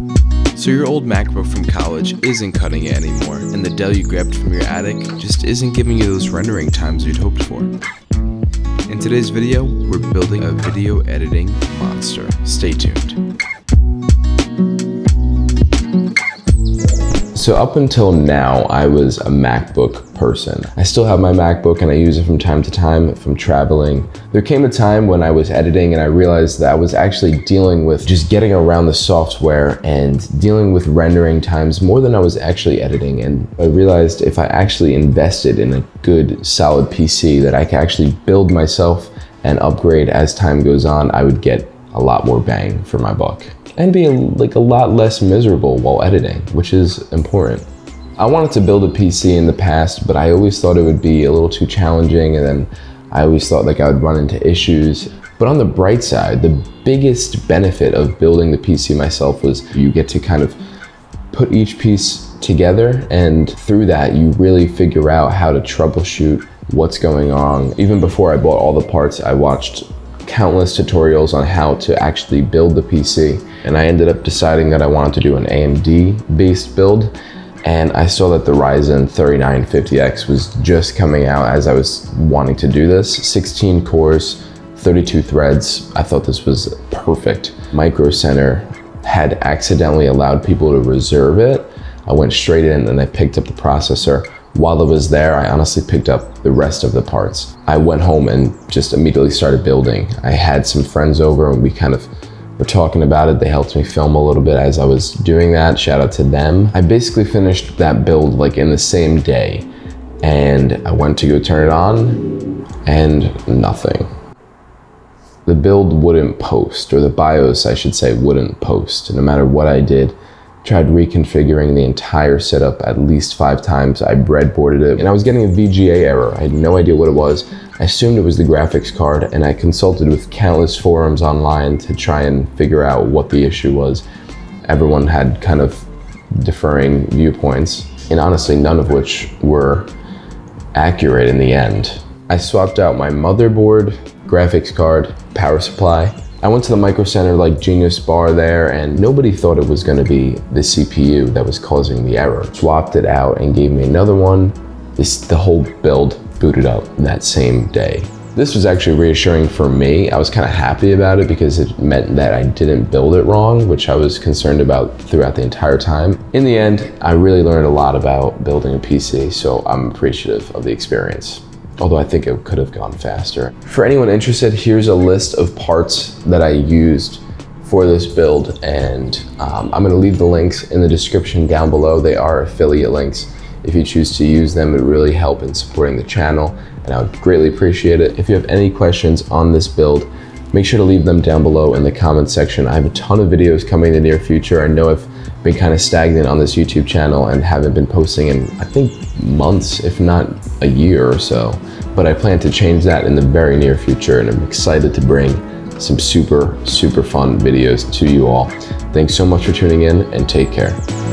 So your old MacBook from college isn't cutting it anymore, and the Dell you grabbed from your attic just isn't giving you those rendering times you'd hoped for. In today's video, we're building a video editing monster. Stay tuned. So up until now, I was a MacBook person. I still have my MacBook and I use it from time to time if I'm traveling. There came a time when I was editing and I realized that I was actually dealing with just getting around the software and dealing with rendering times more than I was actually editing. And I realized if I actually invested in a good, solid PC that I could actually build myself and upgrade as time goes on, I would get a lot more bang for my buck and be a lot less miserable while editing, which is important. I wanted to build a PC in the past, but I always thought it would be a little too challenging, and then I always thought like I would run into issues. But on the bright side, the biggest benefit of building the PC myself was you get to kind of put each piece together, and through that you really figure out how to troubleshoot what's going on. Even before I bought all the parts, I watched countless tutorials on how to actually build the PC, and I ended up deciding that I wanted to do an AMD based build, and I saw that the Ryzen 3950X was just coming out as I was wanting to do this. 16 cores, 32 threads. I thought this was perfect. Micro Center had accidentally allowed people to reserve it. I went straight in and I picked up the processor. While it was there, I honestly picked up the rest of the parts. I went home and just immediately started building. I had some friends over and we kind of were talking about it. They helped me film a little bit as I was doing that. Shout out to them. I basically finished that build like in the same day, and I went to go turn it on and nothing. The build wouldn't post, or the BIOS I should say wouldn't post. No matter what I did, tried reconfiguring the entire setup at least 5 times. I breadboarded it and I was getting a VGA error. I had no idea what it was. I assumed it was the graphics card, and I consulted with countless forums online to try and figure out what the issue was. Everyone had kind of differing viewpoints, and honestly none of which were accurate in the end. I swapped out my motherboard, graphics card, power supply. I went to the Micro Center like Genius Bar there, and nobody thought it was going to be the CPU that was causing the error. Swapped it out and gave me another one. The whole build booted up that same day. This was actually reassuring for me. I was kind of happy about it because it meant that I didn't build it wrong, which I was concerned about throughout the entire time. In the end, I really learned a lot about building a PC, so I'm appreciative of the experience. Although I think it could have gone faster. For anyone interested, here's a list of parts that I used for this build, and I'm gonna leave the links in the description down below. They are affiliate links. If you choose to use them, it would really help in supporting the channel, and I would greatly appreciate it. If you have any questions on this build, make sure to leave them down below in the comment section. I have a ton of videos coming in the near future. I know I've been kind of stagnant on this YouTube channel and haven't been posting in, I think, months, if not a year or so. But I plan to change that in the very near future, and I'm excited to bring some super fun videos to you all. Thanks so much for tuning in, and take care.